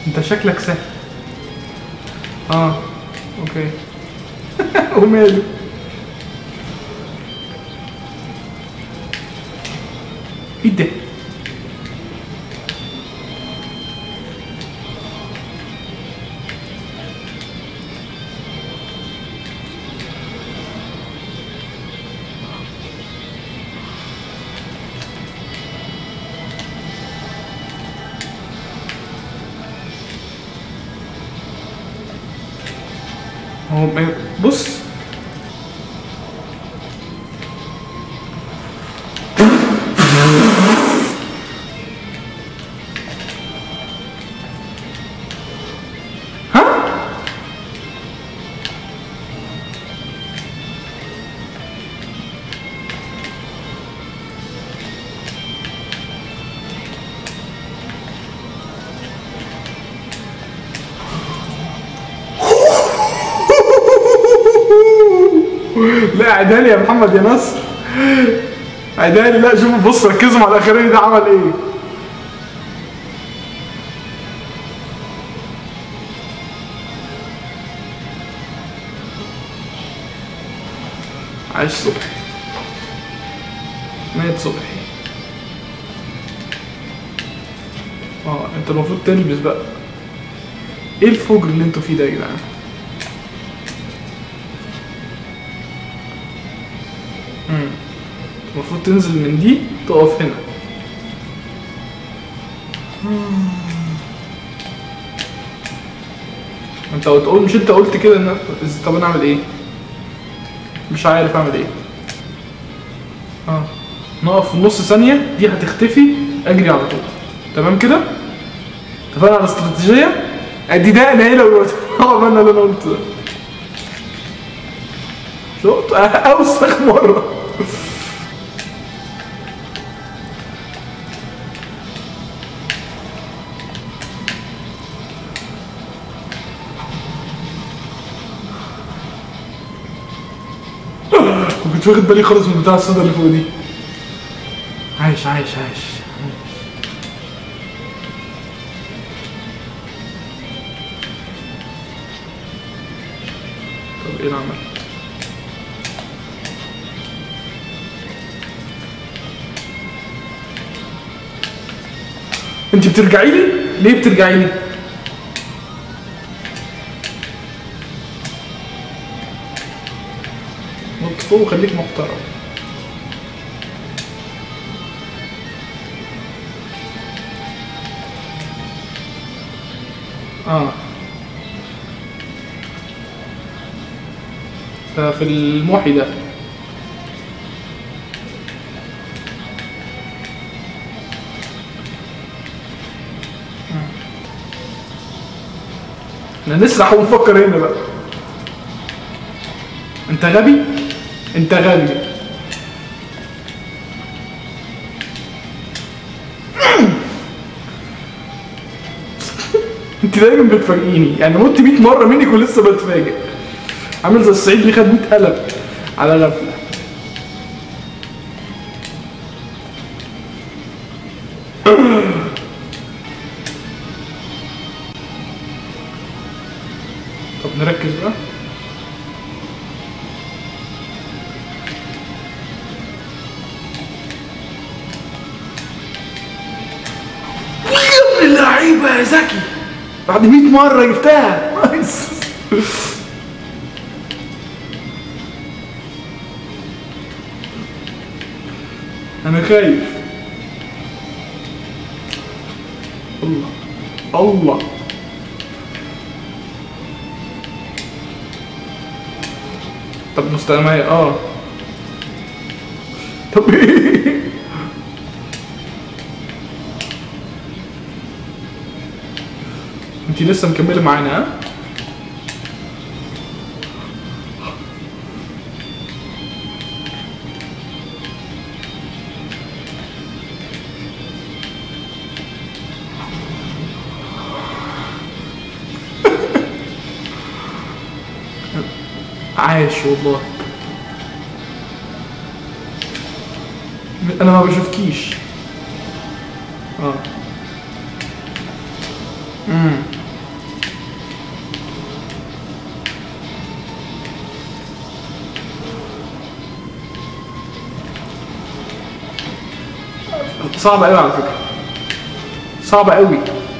انت شكلك سهل. اه اوكي. وماله. ايه ده؟ هو بص. ها؟ لا عيدها لي يا محمد يا نصر. عيدها لي. لا شوفوا بص ركزوا مع الاخراني ده عمل ايه. عايش صبحي. مات صبحي. انت المفروض تلبس بقى. ايه الفجر اللي انتوا فيه ده يا جدعان؟ المفروض تنزل من دي تقف هنا. انت بتقول مش انت قلت كده ان طب انا اعمل ايه؟ مش عارف اعمل ايه. نقف في نص ثانية دي هتختفي اجري على طول. تمام كده؟ اتفقنا على الاستراتيجية؟ ادي ده انا هنا دلوقتي. عملنا اللي انا قلته ده. شفت؟ اوسخ مرة. ما كنتش واخد بالي خالص من بتاع الصودا اللي فوق دي. عايش عايش عايش. طب ايه العمل؟ انت بترجعي لي؟ ليه بترجعي لي؟ نط فوق وخليك محترم. ده في الموحي ده. احنا نسرح ونفكر هنا بقى. انت غبي؟ انت غبي. انت دايما بتفاجئيني، يعني مت 100 مره منك ولسه بتفاجئ. عامل زي الصعيد اللي خد 100 قلم على غفله. طب نركز بقى. يا ابن اللعيبه يا زكي، بعد 100 مره جبتها. نايس. انا خايف. الله الله. طب مستلمية طب ايه؟ انتي لسه مكملة معانا ها؟ عايش والله. انا ما بشوفكيش. صعبة قوي على فكرة، صعبة قوي.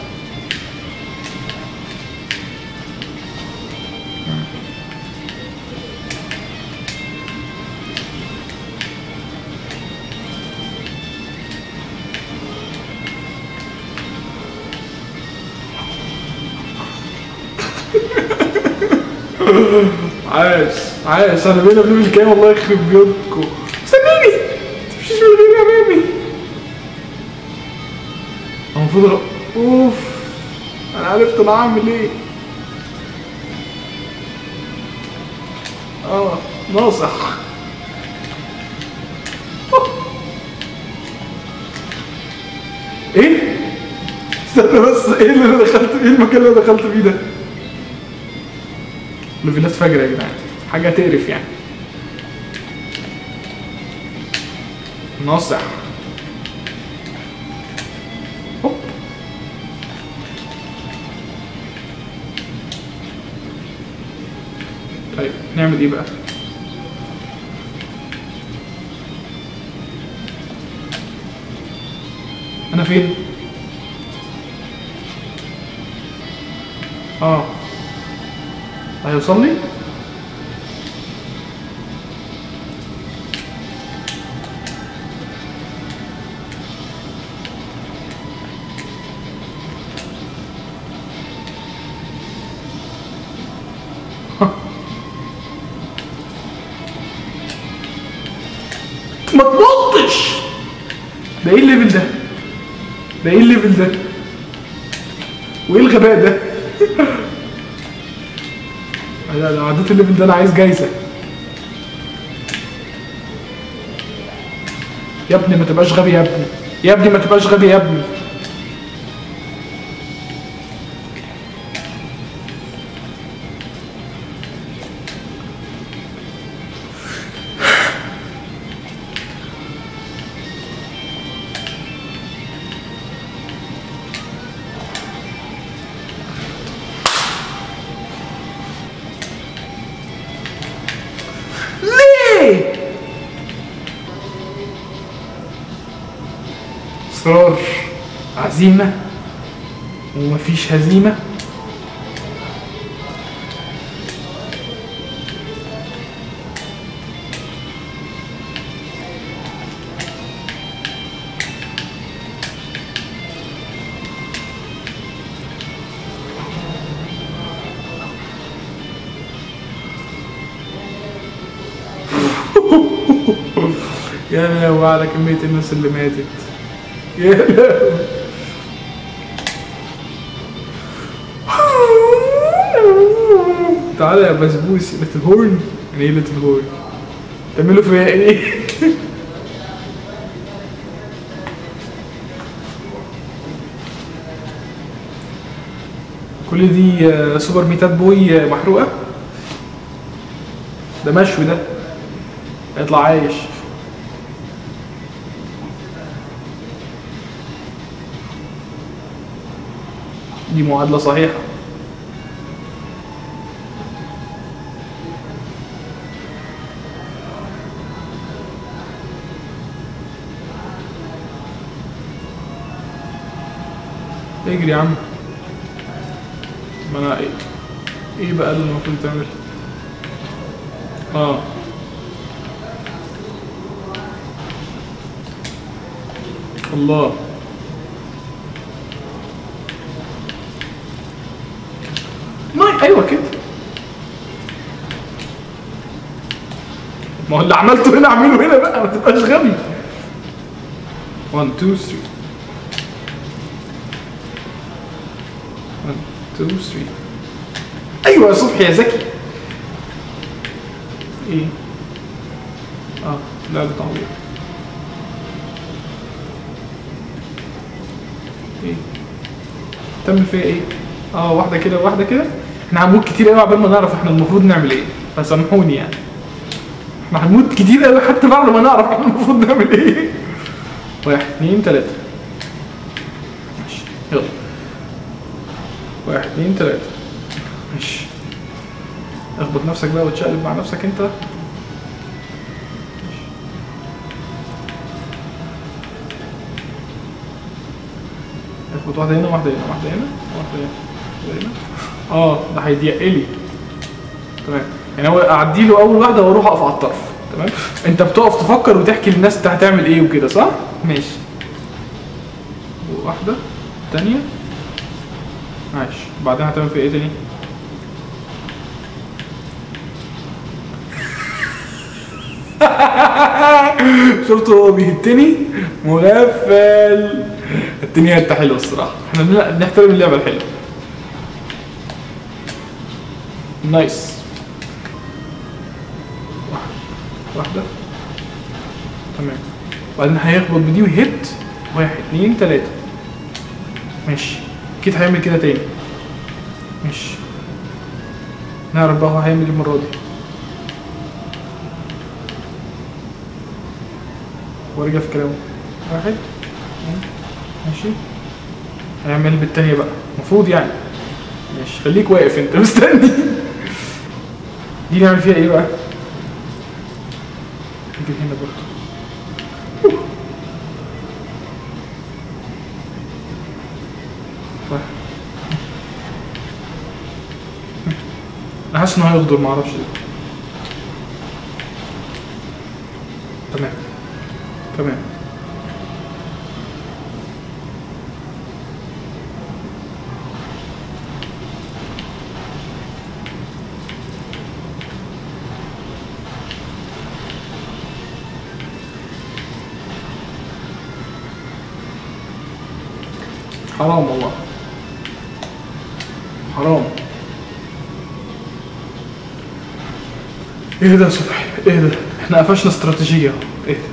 عاش عاش. انا بينا بليفل كام؟ والله يخرب بيوتكم. استنيني تمشيش من غيري يا مامي. انا المفروض اوف، انا عرفت انا هعمل ايه. ناصح. ايه؟ استنى بس، ايه اللي انا دخلت فيه؟ المكان اللي انا دخلت فيه ده ليفلات فجرة يا جدعان، حاجة تقرف يعني. ناصح. هوب. طيب نعمل ايه بقى؟ انا فين؟ هيوصل لي؟ ما تنطش. ده ايه الليفل ده؟ ده ايه الليفل ده؟ وايه الغباء ده؟ لا عديت الليفل ده، انا عايز جايزه. يا ابني ما تبقاش غبي يا ابني، يا ابني ما تبقاش غبي يا ابني. إصرار، عزيمة، ومفيش هزيمة. يا لهوي على كمية الناس اللي ماتت، يا لهوي. تعالى يا بسبوس ليتل هورن. يعني ايه ليتل هورن؟ تعملوا فيها ايه؟ كل دي سوبر ميتات بوي محروقة. ده مشوي ده، هيطلع عايش. دي معادلة صحيحة. اجري يا عم. ما انا ايه بقى اللي المفروض تعمل؟ الله. ايوه كده. ما هو اللي عملته هنا اعمله هنا بقى، ما تبقاش غبي. 1 2 3 1 2 3. ايوه يا صبحي يا ذكي. ايه؟ لعبة تعويض. ايه؟ تم فيها ايه؟ واحدة كده وواحدة كده. احنا هنموت كتير قوي عبال ما نعرف احنا المفروض نعمل ايه، فسامحوني يعني. احنا هنموت كتير قوي حتى بعد ما نعرف احنا المفروض نعمل ايه. 1 2 3. ماشي يلا. 1 2 3. ماشي. اخبط نفسك بقى وتشقلب مع نفسك انت. خد واحده هنا واحده هنا واحده هنا واحده هنا واحده هنا. ده هيضيق لي. تمام، يعني هو اعدي له اول واحده واروح اقف على الطرف. تمام، انت بتقف تفكر وتحكي للناس انت هتعمل ايه وكده، صح؟ ماشي. واحده تانيه. ماشي، بعدين هتعمل في ايه تاني؟ شفت هو بيهتني؟ مغفل. التانية حتة حلوة الصراحة، احنا بنحترم اللعبة الحلوة. نايس. واحدة. تمام، وبعدين هيخبط بدي وهيت. 1 2 3. ماشي، اكيد هيعمل كده تاني. ماشي، نعرف بقى هو هيعمل ايه المرة دي. ورجع في كلامه. 1 ماشي، هيعمل بالتانية بقى المفروض يعني. ماشي، خليك واقف انت مستني. دي نعمل فيها ايه بقى؟ نجيب هنا برضه. انا حاسس انه هيغدر، معرفش ليه. تمام تمام. حرام والله، حرام. ايه ده يا صبحي؟ ايه ده؟ احنا قفشنا استراتيجية. ايه ده؟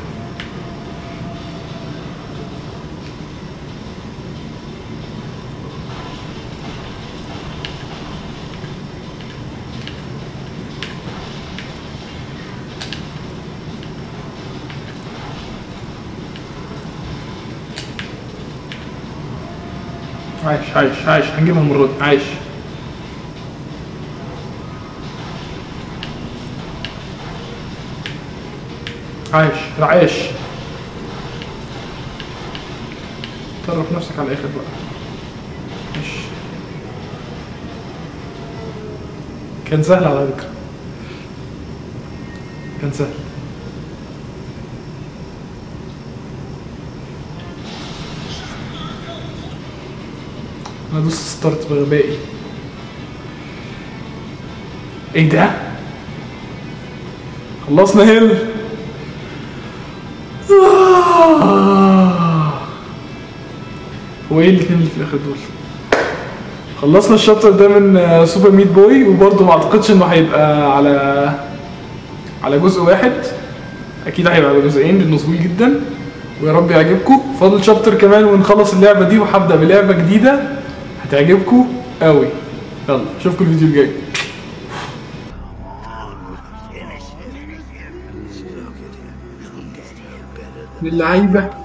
عايش عايش عايش، هنجيبها المرة دي. عايش. عايش عايش. طرف نفسك على الاخر بقى. ماشي، كان سهل على فكرة، كان سهل. انا دوست ستارت بغبائي. ايه ده؟ خلصنا هيل. هو ايه الاتنين اللي في الاخر دول؟ خلصنا الشابتر ده من سوبر ميت بوي، وبرضه ما اعتقدش انه هيبقى على جزء واحد، اكيد هيبقى على جزئين لانه طويل جدا. ويا رب يعجبكم. فاضل شابتر كمان ونخلص اللعبه دي، وهبدا بلعبه جديده هتعجبكم قوي. يلا اشوفكم الفيديو الجاي. للعيبه.